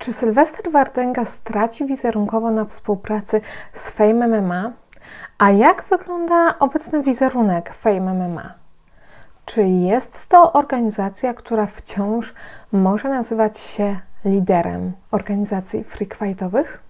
Czy Sylwester Wardęga straci wizerunkowo na współpracy z Fame MMA? A jak wygląda obecny wizerunek Fame MMA? Czy jest to organizacja, która wciąż może nazywać się liderem organizacji freak fightowych?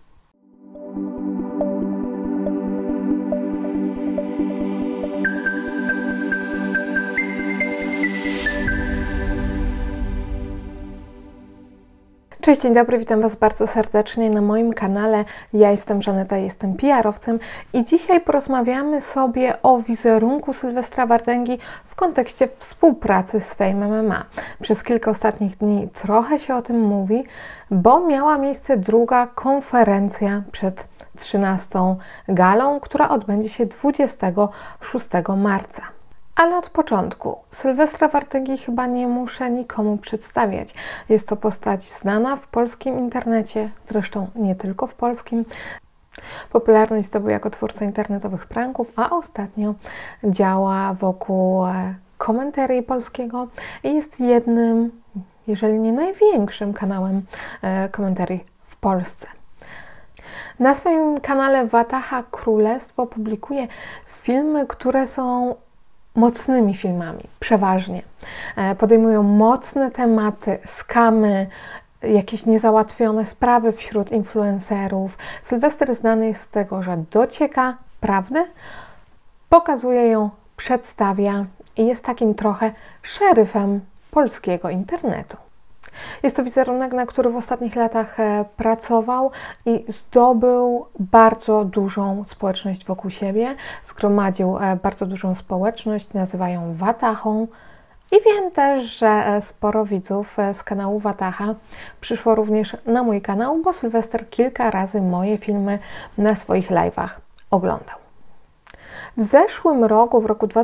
Cześć, dzień dobry, witam Was bardzo serdecznie na moim kanale. Ja jestem Żaneta, jestem PR-owcem i dzisiaj porozmawiamy sobie o wizerunku Sylwestra Wardęgi w kontekście współpracy z Fame MMA. Przez kilka ostatnich dni trochę się o tym mówi, bo miała miejsce druga konferencja przed 13. galą, która odbędzie się 26 marca. Ale od początku, Sylwestra Wardęgi chyba nie muszę nikomu przedstawiać. Jest to postać znana w polskim internecie, zresztą nie tylko w polskim. Popularność zdobył jako twórca internetowych pranków, a ostatnio działa wokół komentarii polskiego i jest jednym, jeżeli nie największym kanałem komentarii w Polsce. Na swoim kanale Wataha Królestwo publikuje filmy, które są mocnymi filmami, przeważnie. Podejmują mocne tematy, skamy, jakieś niezałatwione sprawy wśród influencerów. Sylwester znany jest z tego, że docieka prawdy, pokazuje ją, przedstawia i jest takim trochę szeryfem polskiego internetu. Jest to wizerunek, na który w ostatnich latach pracował i zdobył bardzo dużą społeczność wokół siebie. Zgromadził bardzo dużą społeczność, nazywają Watahą. I wiem też, że sporo widzów z kanału Wataha przyszło również na mój kanał, bo Sylwester kilka razy moje filmy na swoich live'ach oglądał. W zeszłym roku, w roku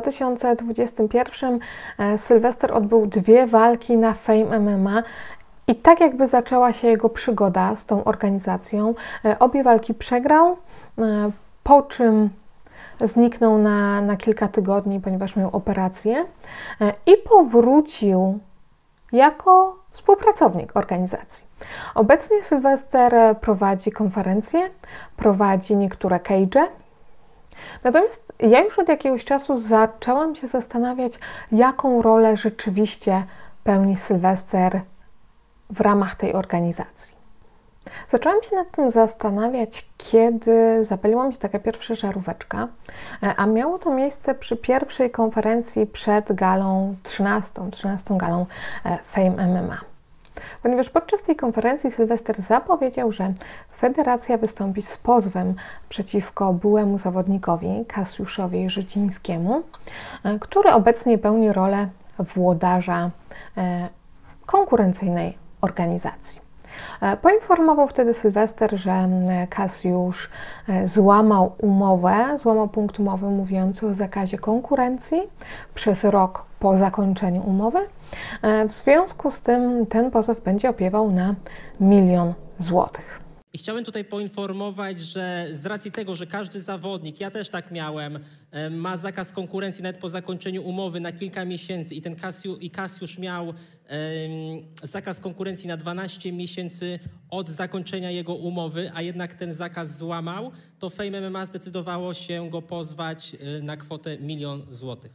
2021, Sylwester odbył 2 walki na Fame MMA i tak jakby zaczęła się jego przygoda z tą organizacją. Obie walki przegrał, po czym zniknął na kilka tygodni, ponieważ miał operację i powrócił jako współpracownik organizacji. Obecnie Sylwester prowadzi konferencje, prowadzi niektóre cage'e. Natomiast ja już od jakiegoś czasu zaczęłam się zastanawiać, jaką rolę rzeczywiście pełni Sylwester w ramach tej organizacji. Zaczęłam się nad tym zastanawiać, kiedy zapaliła mi się taka pierwsza żaróweczka, a miało to miejsce przy pierwszej konferencji przed galą 13 galą Fame MMA. Ponieważ podczas tej konferencji Sylwester zapowiedział, że federacja wystąpi z pozwem przeciwko byłemu zawodnikowi Kasiuszowi Życińskiemu, który obecnie pełni rolę włodarza konkurencyjnej organizacji. Poinformował wtedy Sylwester, że Kasiusz złamał punkt umowy mówiący o zakazie konkurencji przez rok po zakończeniu umowy. W związku z tym ten pozew będzie opiewał na 1 000 000 złotych. I chciałem tutaj poinformować, że z racji tego, że każdy zawodnik, ja też tak miałem, ma zakaz konkurencji nawet po zakończeniu umowy na kilka miesięcy i Kasiusz miał zakaz konkurencji na 12 miesięcy od zakończenia jego umowy, a jednak ten zakaz złamał, to Fame MMA zdecydowało się go pozwać na kwotę 1 000 000 złotych.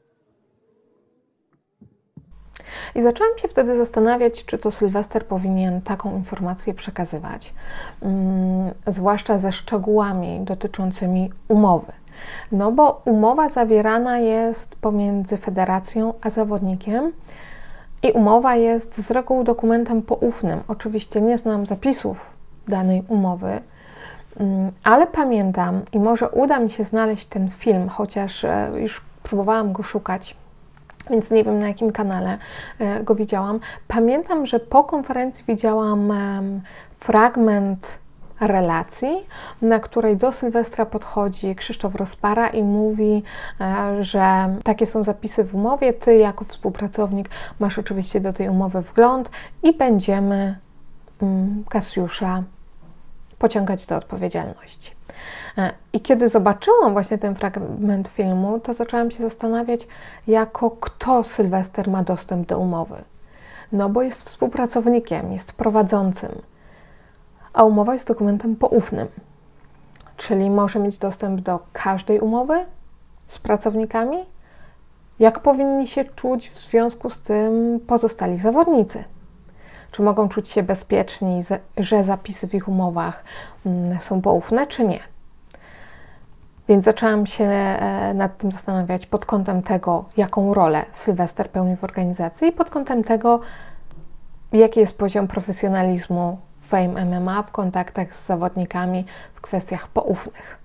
I zaczęłam się wtedy zastanawiać, czy to Sylwester powinien taką informację przekazywać, zwłaszcza ze szczegółami dotyczącymi umowy. No bo umowa zawierana jest pomiędzy federacją a zawodnikiem i umowa jest z reguły dokumentem poufnym. Oczywiście nie znam zapisów danej umowy, ale pamiętam i może uda mi się znaleźć ten film, chociaż już próbowałam go szukać, więc nie wiem, na jakim kanale go widziałam. Pamiętam, że po konferencji widziałam fragment relacji, na której do Sylwestra podchodzi Krzysztof Rozpara i mówi, że takie są zapisy w umowie, ty jako współpracownik masz oczywiście do tej umowy wgląd i będziemy Kasiusza pociągać do odpowiedzialności. I kiedy zobaczyłam właśnie ten fragment filmu, to zaczęłam się zastanawiać, jako kto Sylwester ma dostęp do umowy. No bo jest współpracownikiem, jest prowadzącym. a umowa jest dokumentem poufnym, czyli może mieć dostęp do każdej umowy z pracownikami. Jak powinni się czuć w związku z tym pozostali zawodnicy? Czy mogą czuć się bezpieczni, że zapisy w ich umowach są poufne, czy nie? Więc zaczęłam się nad tym zastanawiać pod kątem tego, jaką rolę Sylwester pełni w organizacji i pod kątem tego, jaki jest poziom profesjonalizmu Fame MMA w kontaktach z zawodnikami w kwestiach poufnych.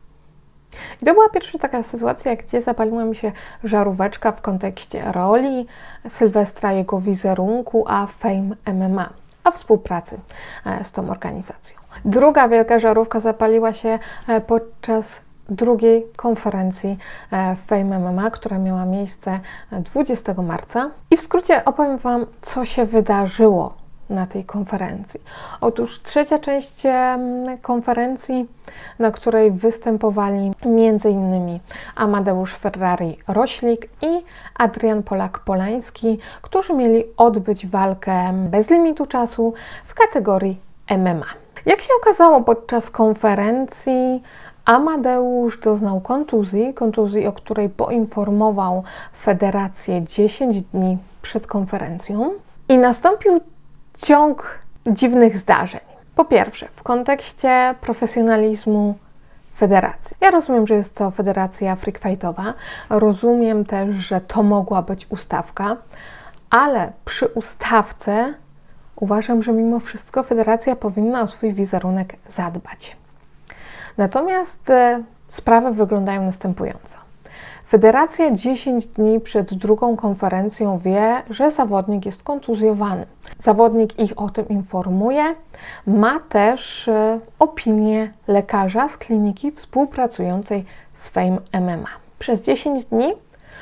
I to była pierwsza taka sytuacja, gdzie zapaliła mi się żaróweczka w kontekście roli Sylwestra, jego wizerunku, a Fame MMA, a współpracy z tą organizacją. Druga wielka żarówka zapaliła się podczas drugiej konferencji Fame MMA, która miała miejsce 20 marca. I w skrócie opowiem Wam, co się wydarzyło na tej konferencji. Otóż trzecia część konferencji, na której występowali m.in. Amadeusz Ferrari-Roślik i Adrian Polak-Polański, którzy mieli odbyć walkę bez limitu czasu w kategorii MMA. Jak się okazało podczas konferencji, Amadeusz doznał kontuzji, o której poinformował federację 10 dni przed konferencją i nastąpił ciąg dziwnych zdarzeń. Po pierwsze, w kontekście profesjonalizmu federacji. Ja rozumiem, że jest to federacja freakfightowa, rozumiem też, że to mogła być ustawka, ale przy ustawce uważam, że mimo wszystko federacja powinna o swój wizerunek zadbać. Natomiast sprawy wyglądają następująco. Federacja 10 dni przed drugą konferencją wie, że zawodnik jest kontuzjowany. Zawodnik ich o tym informuje, ma też opinię lekarza z kliniki współpracującej z Fame MMA. Przez 10 dni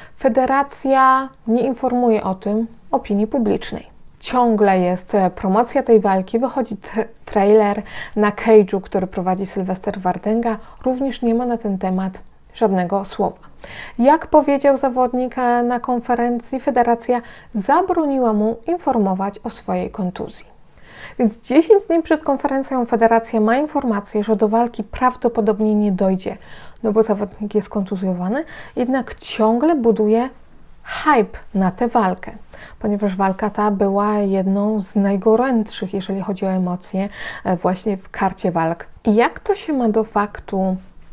federacja nie informuje o tym opinii publicznej. Ciągle jest promocja tej walki, wychodzi trailer na cage'u, który prowadzi Sylwester Wardęga. Również nie ma na ten temat żadnego słowa. Jak powiedział zawodnik na konferencji, federacja zabroniła mu informować o swojej kontuzji. Więc 10 dni przed konferencją federacja ma informację, że do walki prawdopodobnie nie dojdzie, no bo zawodnik jest kontuzjowany, jednak ciągle buduje hype na tę walkę, ponieważ walka ta była jedną z najgorętszych, jeżeli chodzi o emocje, właśnie w karcie walk. I jak to się ma do faktu,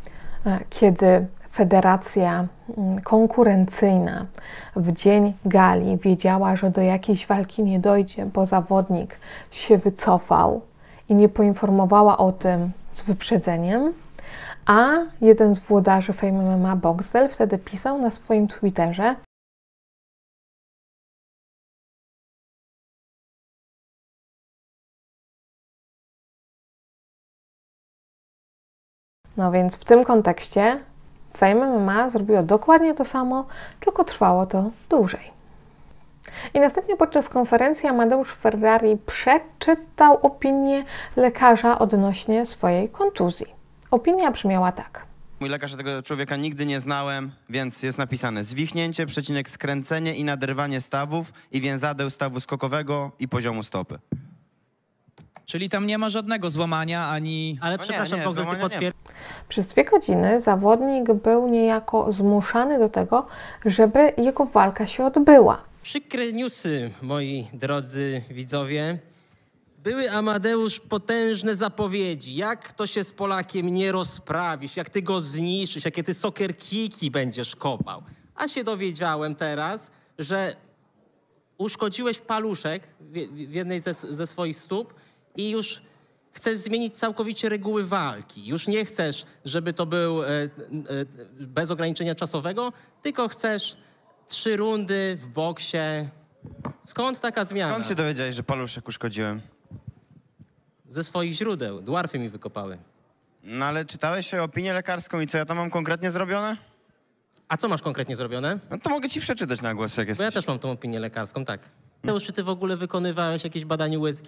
kiedy federacja konkurencyjna w dzień gali wiedziała, że do jakiejś walki nie dojdzie, bo zawodnik się wycofał i nie poinformowała o tym z wyprzedzeniem, a jeden z włodarzy Fame MMA, Boxdel, wtedy pisał na swoim Twitterze: no więc w tym kontekście Fame MMA zrobiło dokładnie to samo, tylko trwało to dłużej. I następnie podczas konferencji Amadeusz Ferrari przeczytał opinię lekarza odnośnie swojej kontuzji. Opinia brzmiała tak. Mój lekarz, tego człowieka nigdy nie znałem, więc jest napisane: zwichnięcie, przecinek skręcenie i naderwanie stawów i więzadeł stawu skokowego i poziomu stopy. Czyli tam nie ma żadnego złamania ani... Ale No przepraszam, nie, Boxdel, ty złamania nie. Przez 2 godziny zawodnik był niejako zmuszany do tego, żeby jego walka się odbyła. Przykre newsy, moi drodzy widzowie. Były, Amadeusz, potężne zapowiedzi, jak to się z Polakiem nie rozprawisz, jak ty go zniszczysz, jakie ty soccer kicki będziesz kopał. A się dowiedziałem teraz, że uszkodziłeś paluszek w jednej ze swoich stóp i już chcesz zmienić całkowicie reguły walki. Już nie chcesz, żeby to był bez ograniczenia czasowego, tylko chcesz 3 rundy w boksie. Skąd taka zmiana? Skąd się dowiedziałeś, że paluszek uszkodziłem? Ze swoich źródeł. Dwarfy mi wykopały. No ale czytałeś opinię lekarską i co ja tam mam konkretnie zrobione? A co masz konkretnie zrobione? No to mogę ci przeczytać na głos, jak Bo ja jesteś. też mam tą opinię lekarską, tak. Czy ty w ogóle wykonywałeś jakieś badanie USG?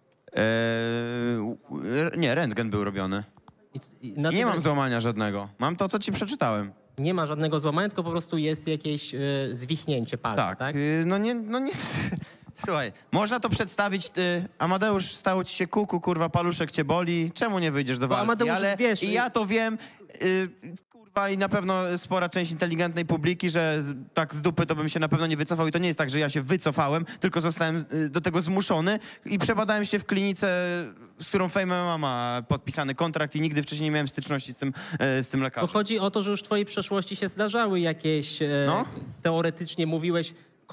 Nie, rentgen był robiony. Na Nie tym- mam złamania żadnego. Mam to, co ci przeczytałem. Nie ma żadnego złamania, tylko po prostu jest jakieś zwichnięcie palca, tak? No nie, Słuchaj, można to przedstawić, Amadeusz, stało ci się kuku, kurwa, paluszek cię boli, czemu nie wyjdziesz do walki? Amadeusz, Ale wiesz, i ja to wiem, kurwa, i na pewno spora część inteligentnej publiki, że tak z dupy to bym się na pewno nie wycofał i to nie jest tak, że ja się wycofałem, tylko zostałem do tego zmuszony i przebadałem się w klinice, z którą Fame MMA ma podpisany kontrakt i nigdy wcześniej nie miałem styczności z tym Bo lekarzem. chodzi o to, że już w twojej przeszłości się zdarzały jakieś, No. teoretycznie mówiłeś,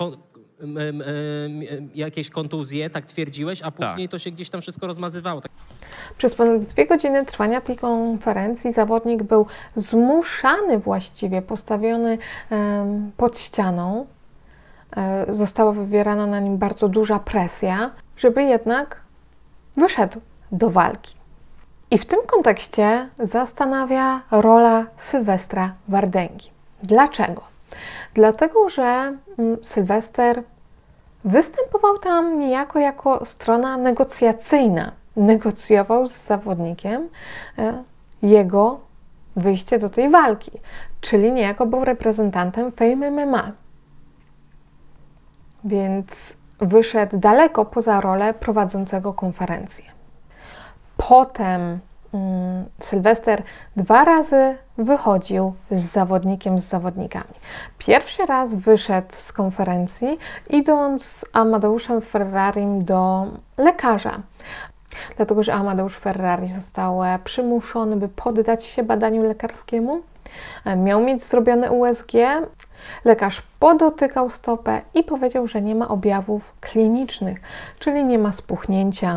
jakieś kontuzje, tak twierdziłeś, a później to się gdzieś tam wszystko rozmazywało. Tak. Przez ponad 2 godziny trwania tej konferencji zawodnik był zmuszany właściwie, postawiony pod ścianą. Została wywierana na nim bardzo duża presja, żeby jednak wyszedł do walki. I w tym kontekście zastanawia rola Sylwestra Wardęgi. Dlaczego? Dlatego, że Sylwester występował tam niejako jako strona negocjacyjna. Negocjował z zawodnikiem jego wyjście do tej walki, czyli niejako był reprezentantem Fame MMA. Więc wyszedł daleko poza rolę prowadzącego konferencję. Potem Sylwester 2 razy wychodził z zawodnikami. Pierwszy raz wyszedł z konferencji, idąc z Amadeuszem Ferrarim do lekarza. Dlatego, że Amadeusz Ferrari został przymuszony, by poddać się badaniu lekarskiemu. Miał mieć zrobione USG. Lekarz podotykał stopę i powiedział, że nie ma objawów klinicznych, czyli nie ma spuchnięcia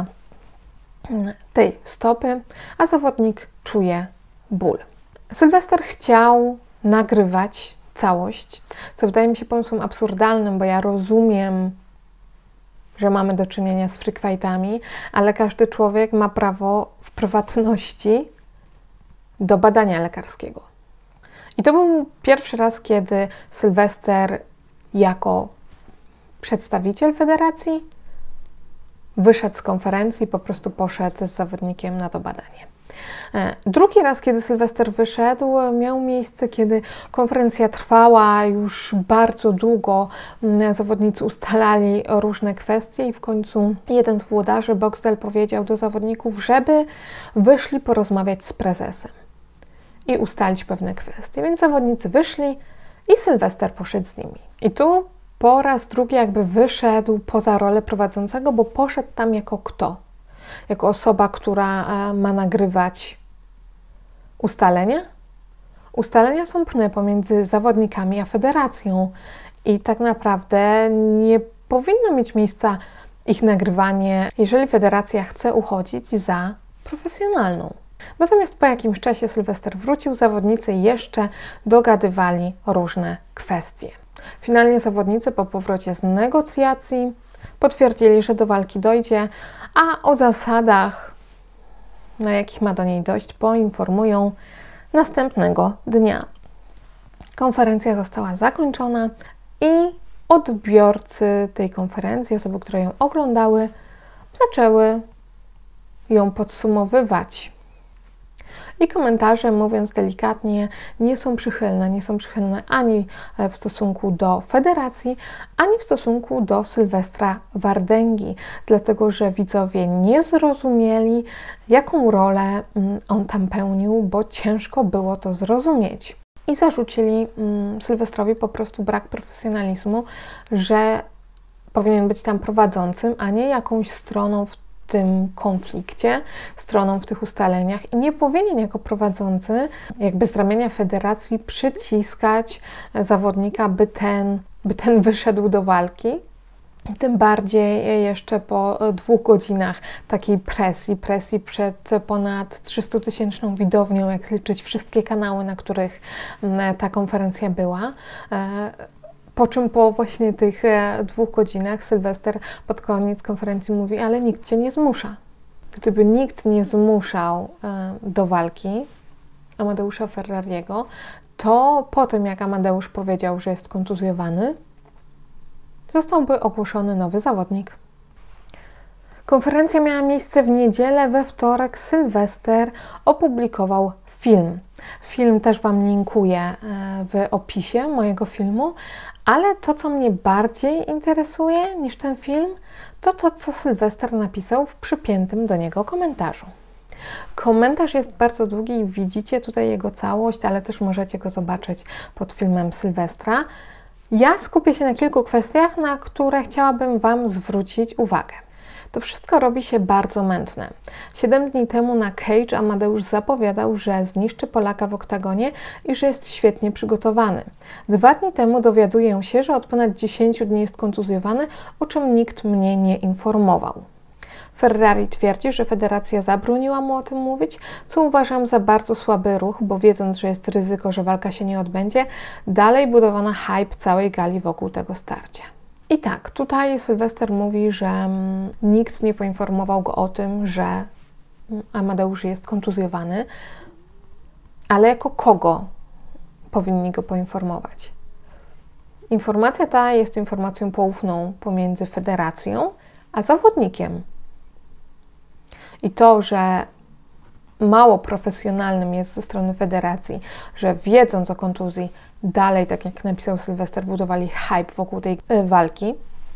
tej stopy, a zawodnik czuje ból. Sylwester chciał nagrywać całość, co wydaje mi się pomysłem absurdalnym, bo ja rozumiem, że mamy do czynienia z freak fightami, ale każdy człowiek ma prawo w prywatności do badania lekarskiego. I to był pierwszy raz, kiedy Sylwester jako przedstawiciel federacji wyszedł z konferencji i po prostu poszedł z zawodnikiem na to badanie. Drugi raz, kiedy Sylwester wyszedł, miał miejsce, kiedy konferencja trwała już bardzo długo. Zawodnicy ustalali różne kwestie i w końcu jeden z włodarzy, Boxdel, powiedział do zawodników, żeby wyszli porozmawiać z prezesem i ustalić pewne kwestie. Więc zawodnicy wyszli i Sylwester poszedł z nimi. I tu po raz drugi jakby wyszedł poza rolę prowadzącego, bo poszedł tam jako kto? Jako osoba, która ma nagrywać ustalenia? Ustalenia są pewne pomiędzy zawodnikami a federacją i tak naprawdę nie powinno mieć miejsca ich nagrywanie, jeżeli federacja chce uchodzić za profesjonalną. Natomiast po jakimś czasie Sylwester wrócił, zawodnicy jeszcze dogadywali różne kwestie. Finalnie zawodnicy po powrocie z negocjacji potwierdzili, że do walki dojdzie, a o zasadach, na jakich ma do niej dojść, poinformują następnego dnia. Konferencja została zakończona i odbiorcy tej konferencji, osoby, które ją oglądały, zaczęły ją podsumowywać. I komentarze, mówiąc delikatnie, nie są przychylne ani w stosunku do federacji, ani w stosunku do Sylwestra Wardęgi, dlatego że widzowie nie zrozumieli, jaką rolę on tam pełnił, bo ciężko było to zrozumieć. I zarzucili Sylwestrowi po prostu brak profesjonalizmu, że powinien być tam prowadzącym, a nie jakąś stroną w tym konflikcie, stroną w tych ustaleniach i nie powinien jako prowadzący jakby z ramienia federacji przyciskać zawodnika, by ten wyszedł do walki. Tym bardziej jeszcze po 2 godzinach takiej presji przed ponad 300-tysięczną widownią, jak liczyć wszystkie kanały, na których ta konferencja była. Po czym po właśnie tych 2 godzinach Sylwester pod koniec konferencji mówi, ale nikt Cię nie zmusza. Gdyby nikt nie zmuszał do walki Amadeusza Ferrariego, to po tym jak Amadeusz powiedział, że jest kontuzjowany, zostałby ogłoszony nowy zawodnik. Konferencja miała miejsce w niedzielę, we wtorek Sylwester opublikował film. Film też Wam linkuję w opisie mojego filmu, Ale to, co mnie bardziej interesuje niż ten film, to to, co Sylwester napisał w przypiętym do niego komentarzu. Komentarz jest bardzo długi i widzicie tutaj jego całość, ale też możecie go zobaczyć pod filmem Sylwestra. Ja skupię się na kilku kwestiach, na które chciałabym Wam zwrócić uwagę. To wszystko robi się bardzo mętne. 7 dni temu na Cage Amadeusz zapowiadał, że zniszczy Polaka w oktagonie i że jest świetnie przygotowany. 2 dni temu dowiaduję się, że od ponad 10 dni jest kontuzjowany, o czym nikt mnie nie informował. Ferrari twierdzi, że federacja zabroniła mu o tym mówić, co uważam za bardzo słaby ruch, bo wiedząc, że jest ryzyko, że walka się nie odbędzie, dalej budowano hype całej gali wokół tego starcia. I tak, tutaj Sylwester mówi, że nikt nie poinformował go o tym, że Amadeusz jest kontuzjowany, ale jako kogo powinni go poinformować? Informacja ta jest informacją poufną pomiędzy federacją a zawodnikiem. I to, że mało profesjonalnym jest ze strony federacji, że wiedząc o kontuzji, dalej, tak jak napisał Sylwester, budowali hype wokół tej walki,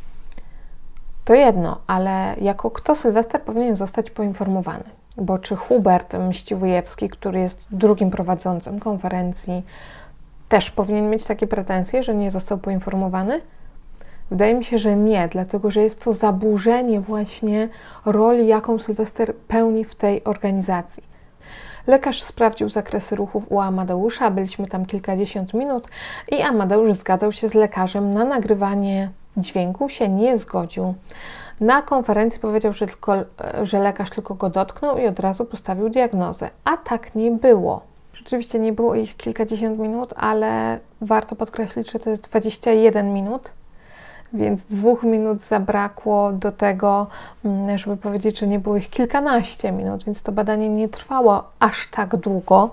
to jedno, ale jako kto Sylwester powinien zostać poinformowany? Bo czy Hubert Mściwujewski, który jest drugim prowadzącym konferencji, też powinien mieć takie pretensje, że nie został poinformowany? Wydaje mi się, że nie, dlatego że jest to zaburzenie właśnie roli, jaką Sylwester pełni w tej organizacji. Lekarz sprawdził zakresy ruchów u Amadeusza, byliśmy tam kilkadziesiąt minut i Amadeusz zgadzał się z lekarzem na nagrywanie dźwięku, się nie zgodził. Na konferencji powiedział, że lekarz tylko go dotknął i od razu postawił diagnozę, a tak nie było. Rzeczywiście nie było ich kilkadziesiąt minut, ale warto podkreślić, że to jest 21 minut. Więc 2 minut zabrakło do tego, żeby powiedzieć, że nie było ich kilkanaście minut, więc to badanie nie trwało aż tak długo.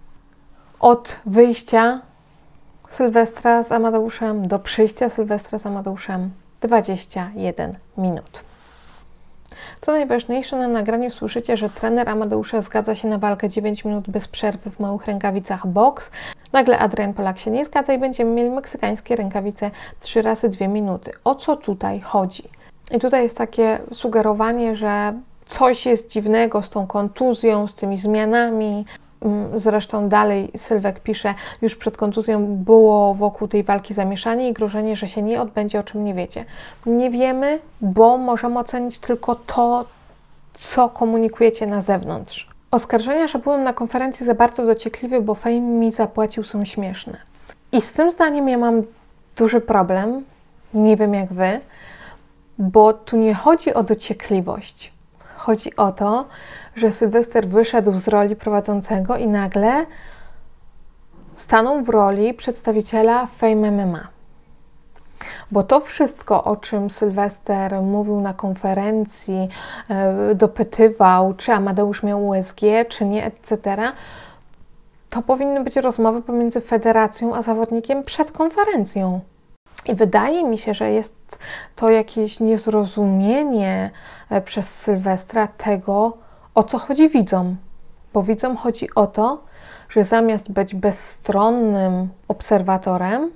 Od wyjścia Sylwestra z Amadeuszem do przyjścia Sylwestra z Amadeuszem 21 minut. Co najważniejsze, na nagraniu słyszycie, że trener Amadeusza zgadza się na walkę 9 minut bez przerwy w małych rękawicach boks. Nagle Adrian Polak się nie zgadza i będziemy mieli meksykańskie rękawice 3 razy 2 minuty. O co tutaj chodzi? I tutaj jest takie sugerowanie, że coś jest dziwnego z tą kontuzją, z tymi zmianami. Zresztą dalej Sylwek pisze, już przed kontuzją było wokół tej walki zamieszanie i grożenie, że się nie odbędzie, o czym nie wiecie. Nie wiemy, bo możemy ocenić tylko to, co komunikujecie na zewnątrz. Oskarżenia, że byłem na konferencji za bardzo dociekliwy, bo Fame mi zapłacił, są śmieszne. I z tym zdaniem ja mam duży problem, nie wiem jak Wy, bo tu nie chodzi o dociekliwość. Chodzi o to, że Sylwester wyszedł z roli prowadzącego i nagle stanął w roli przedstawiciela Fame MMA. Bo to wszystko, o czym Sylwester mówił na konferencji, dopytywał, czy Amadeusz miał USG, czy nie, etc., to powinny być rozmowy pomiędzy federacją a zawodnikiem przed konferencją. I wydaje mi się, że jest to jakieś niezrozumienie przez Sylwestra tego, o co chodzi widzom. Bo widzom chodzi o to, że zamiast być bezstronnym obserwatorem,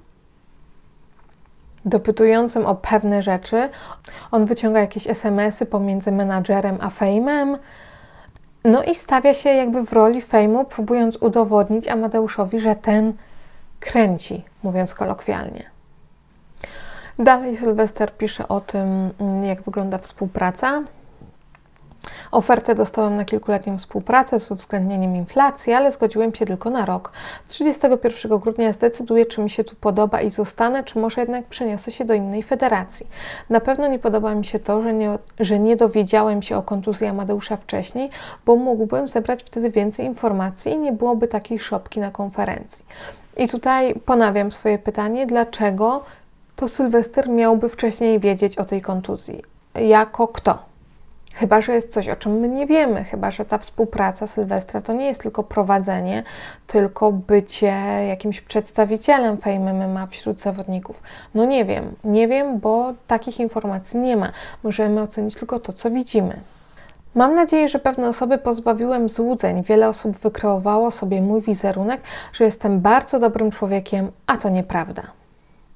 dopytującym o pewne rzeczy, on wyciąga jakieś SMS-y pomiędzy menadżerem a Fame'em, no i stawia się jakby w roli Fame'u, próbując udowodnić Amadeuszowi, że ten kręci, mówiąc kolokwialnie. Dalej Sylwester pisze o tym, jak wygląda współpraca. Ofertę dostałem na kilkuletnią współpracę z uwzględnieniem inflacji, ale zgodziłem się tylko na rok. 31 grudnia zdecyduję, czy mi się tu podoba i zostanę, czy może jednak przeniosę się do innej federacji. Na pewno nie podoba mi się to, że nie dowiedziałem się o kontuzji Amadeusza wcześniej, bo mógłbym zebrać wtedy więcej informacji i nie byłoby takiej szopki na konferencji. I tutaj ponawiam swoje pytanie, dlaczego to Sylwester miałby wcześniej wiedzieć o tej kontuzji? Jako kto? Chyba że jest coś, o czym my nie wiemy, chyba że ta współpraca Sylwestra to nie jest tylko prowadzenie, tylko bycie jakimś przedstawicielem Fame MMA wśród zawodników. No nie wiem, bo takich informacji nie ma. Możemy ocenić tylko to, co widzimy. Mam nadzieję, że pewne osoby pozbawiłem złudzeń. Wiele osób wykreowało sobie mój wizerunek, że jestem bardzo dobrym człowiekiem, a to nieprawda.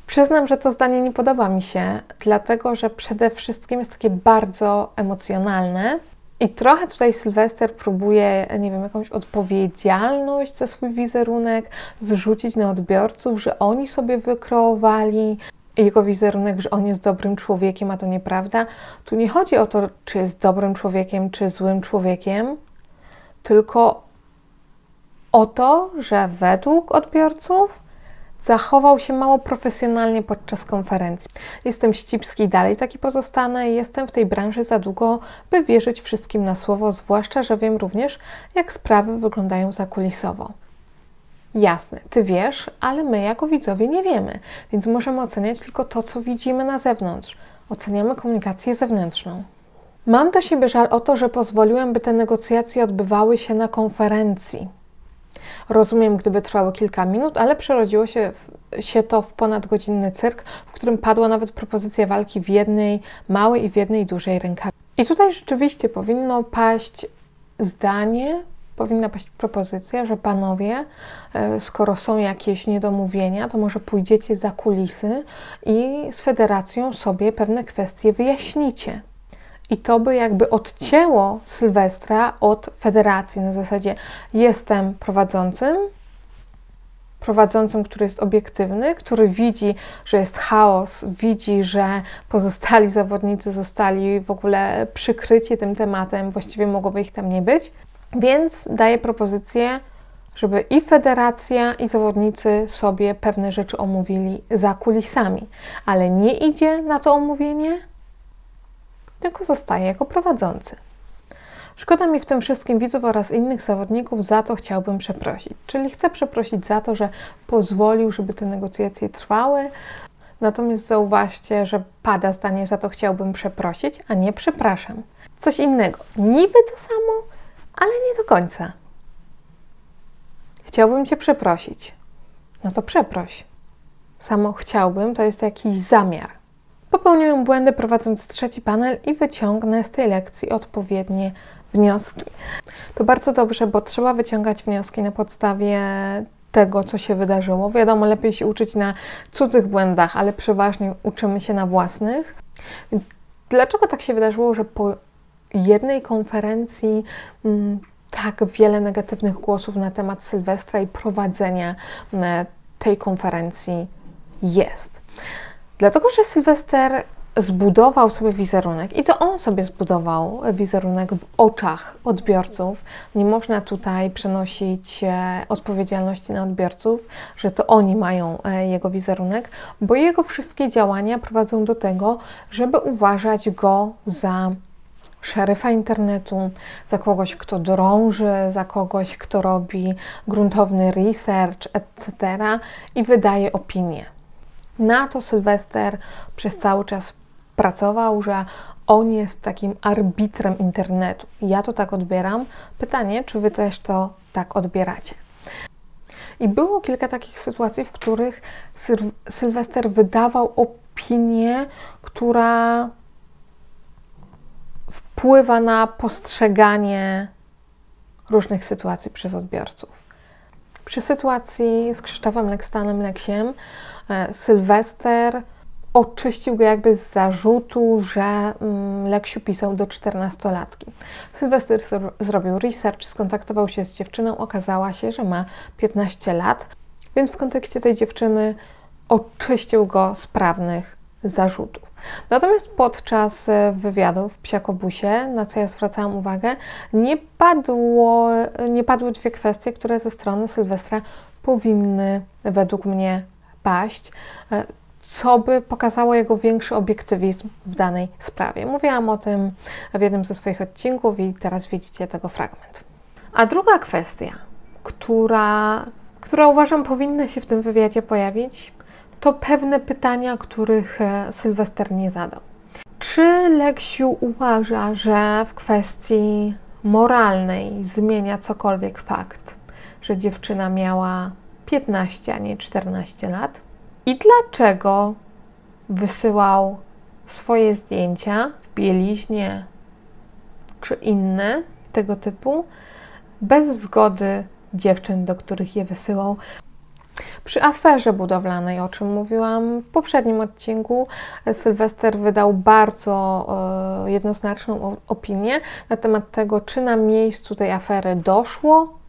Przyznam, że to zdanie nie podoba mi się, dlatego że przede wszystkim jest takie bardzo emocjonalne i trochę tutaj Sylwester próbuje, nie wiem, jakąś odpowiedzialność za swój wizerunek zrzucić na odbiorców, że oni sobie wykreowali jego wizerunek, że on jest dobrym człowiekiem, a to nieprawda. Tu nie chodzi o to, czy jest dobrym człowiekiem, czy złym człowiekiem, tylko o to, że według odbiorców zachował się mało profesjonalnie podczas konferencji. Jestem ścipski i dalej taki pozostanę i jestem w tej branży za długo, by wierzyć wszystkim na słowo, zwłaszcza, że wiem również, jak sprawy wyglądają zakulisowo. Jasne, Ty wiesz, ale my jako widzowie nie wiemy, więc możemy oceniać tylko to, co widzimy na zewnątrz. Oceniamy komunikację zewnętrzną. Mam do siebie żal o to, że pozwoliłem, by te negocjacje odbywały się na konferencji. Rozumiem, gdyby trwały kilka minut, ale przerodziło się to w ponadgodzinny cyrk, w którym padła nawet propozycja walki w jednej małej i w jednej dużej rękawie. I tutaj rzeczywiście powinno paść zdanie, powinna paść propozycja, że panowie, skoro są jakieś niedomówienia, to może pójdziecie za kulisy i z federacją sobie pewne kwestie wyjaśnicie. I to by jakby odcięło Sylwestra od federacji na zasadzie jestem prowadzącym, który jest obiektywny, który widzi, że jest chaos, widzi, że pozostali zawodnicy zostali w ogóle przykryci tym tematem, właściwie mogłoby ich tam nie być, więc daje propozycję, żeby i federacja, i zawodnicy sobie pewne rzeczy omówili za kulisami, ale nie idzie na to omówienie, tylko zostaje jako prowadzący. Szkoda mi w tym wszystkim widzów oraz innych zawodników, za to chciałbym przeprosić. Czyli chcę przeprosić za to, że pozwolił, żeby te negocjacje trwały. Natomiast zauważcie, że pada zdanie, za to chciałbym przeprosić, a nie przepraszam. Coś innego. Niby to samo, ale nie do końca. Chciałbym Cię przeprosić. No to przeproś. Samo chciałbym to jest jakiś zamiar. Popełniłem błędy prowadząc trzeci panel i wyciągnę z tej lekcji odpowiednie wnioski. To bardzo dobrze, bo trzeba wyciągać wnioski na podstawie tego, co się wydarzyło. Wiadomo, lepiej się uczyć na cudzych błędach, ale przeważnie uczymy się na własnych. Więc dlaczego tak się wydarzyło, że po jednej konferencji tak wiele negatywnych głosów na temat Sylwestra i prowadzenia tej konferencji jest? Dlatego, że Sylwester zbudował sobie wizerunek i to on sobie zbudował wizerunek w oczach odbiorców. Nie można tutaj przenosić odpowiedzialności na odbiorców, że to oni mają jego wizerunek, bo jego wszystkie działania prowadzą do tego, żeby uważać go za szeryfa internetu, za kogoś, kto drąży, za kogoś, kto robi gruntowny research, etc. i wydaje opinię. Na to Sylwester przez cały czas pracował, że on jest takim arbitrem internetu. Ja to tak odbieram. Pytanie, czy Wy też to tak odbieracie? I było kilka takich sytuacji, w których Sylwester wydawał opinię, która wpływa na postrzeganie różnych sytuacji przez odbiorców. Przy sytuacji z Krzysztofem Leksiem Sylwester oczyścił go jakby z zarzutu, że Leksiu pisał do 14-latki. Sylwester zrobił research, skontaktował się z dziewczyną, okazała się, że ma 15 lat, więc w kontekście tej dziewczyny oczyścił go z prawnych zarzutów. Natomiast podczas wywiadu w Psiakobusie, na co ja zwracałam uwagę, nie padły dwie kwestie, które ze strony Sylwestra powinny według mnie paść, co by pokazało jego większy obiektywizm w danej sprawie. Mówiłam o tym w jednym ze swoich odcinków i teraz widzicie tego fragment. A druga kwestia, która uważam powinna się w tym wywiadzie pojawić, to pewne pytania, których Sylwester nie zadał. Czy Leksiu uważa, że w kwestii moralnej zmienia cokolwiek fakt, że dziewczyna miała 15, a nie 14 lat? I dlaczego wysyłał swoje zdjęcia w bieliźnie czy inne tego typu bez zgody dziewczyn, do których je wysyłał? Przy aferze budowlanej, o czym mówiłam w poprzednim odcinku, Sylwester wydał bardzo jednoznaczną opinię na temat tego, czy na miejscu tej afery doszło,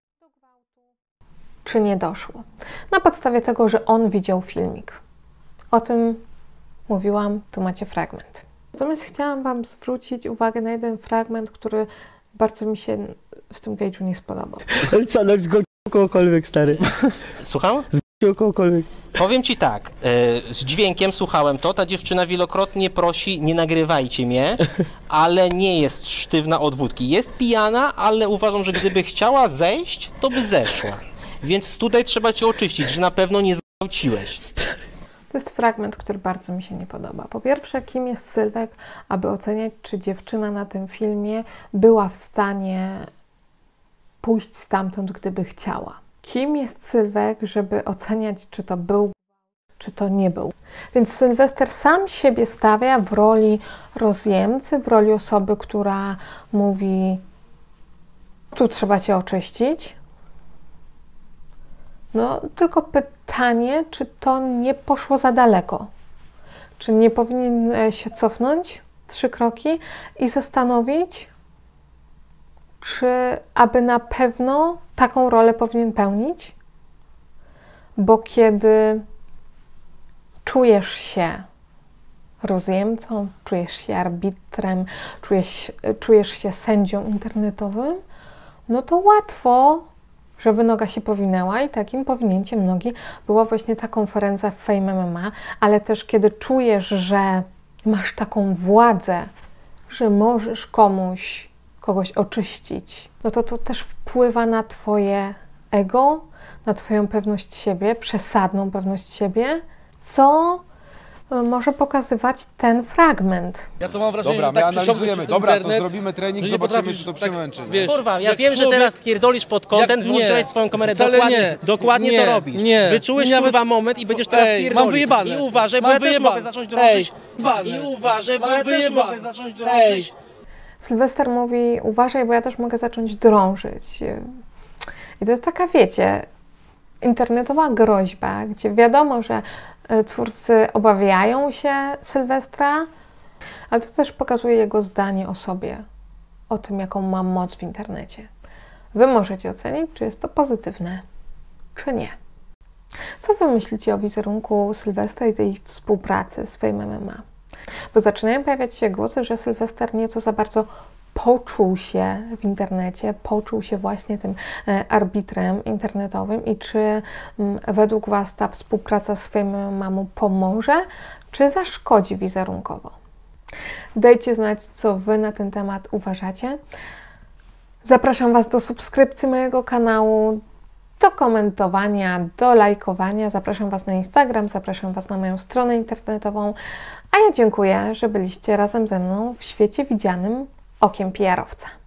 czy nie doszło. Na podstawie tego, że on widział filmik. O tym mówiłam, tu macie fragment. Natomiast chciałam Wam zwrócić uwagę na jeden fragment, który bardzo mi się w tym gage'u nie spodobał. Ale co, no zgodził kogokolwiek, stary. Słucham? Zgodził kogokolwiek. Powiem ci tak, z dźwiękiem słuchałem to, ta dziewczyna wielokrotnie prosi, nie nagrywajcie mnie, ale nie jest sztywna od wódki. Jest pijana, ale uważam, że gdyby chciała zejść, to by zeszła. Więc tutaj trzeba cię oczyścić, że na pewno nie zgwałciłeś. To jest fragment, który bardzo mi się nie podoba. Po pierwsze, kim jest Sylwek, aby oceniać, czy dziewczyna na tym filmie była w stanie pójść stamtąd, gdyby chciała. Kim jest Sylwek, żeby oceniać, czy to był, czy to nie był. Więc Sylwester sam siebie stawia w roli rozjemcy, w roli osoby, która mówi: tu trzeba cię oczyścić. No, tylko pytanie, czy to nie poszło za daleko? Czy nie powinien się cofnąć 3 kroki i zastanowić, czy aby na pewno taką rolę powinien pełnić? Bo kiedy czujesz się rozjemcą, czujesz się arbitrem, czujesz się sędzią internetowym, no to łatwo, żeby noga się powinęła, i takim powinięciem nogi była właśnie ta konferencja w Fame MMA, ale też kiedy czujesz, że masz taką władzę, że możesz kogoś oczyścić, no to też wpływa na Twoje ego, na Twoją pewność siebie, przesadną pewność siebie, co może pokazywać ten fragment. Ja to mam wrażenie, Dobra, że my tak przyciągnie analizujemy. się Dobra, internet, to zrobimy trening, że nie zobaczymy, potrafisz czy to tak, przemęczy. wiesz, Kurwa, ja jak wiem, że człowiek- teraz pierdolisz pod kątem, nie, włączyłeś swoją kamerę, wcale dokładnie nie, to robisz. nie. Wyczułeś Nawet- kurwa moment i będziesz teraz pierdolić. mam wyjebane. I uważaj, bo Mam ja też wyjebane. mogę zacząć drążyć. Ej, I uważaj, bo mam ja też wyjebane. mogę zacząć drążyć. Sylwester mówi: uważaj, bo ja też mogę zacząć drążyć. I to jest taka, wiecie, internetowa groźba, gdzie wiadomo, że twórcy obawiają się Sylwestra, ale to też pokazuje jego zdanie o sobie, o tym, jaką ma moc w internecie. Wy możecie ocenić, czy jest to pozytywne, czy nie. Co Wy myślicie o wizerunku Sylwestra i tej współpracy z Fame MMA? Bo zaczynają pojawiać się głosy, że Sylwester nieco za bardzo poczuł się w internecie, poczuł się właśnie tym arbitrem internetowym i czy według Was ta współpraca z Fame MMA mu pomoże, czy zaszkodzi wizerunkowo? Dajcie znać, co Wy na ten temat uważacie. Zapraszam Was do subskrypcji mojego kanału, do komentowania, do lajkowania. Zapraszam Was na Instagram, zapraszam Was na moją stronę internetową, a ja dziękuję, że byliście razem ze mną w świecie widzianym okiem PR-owca.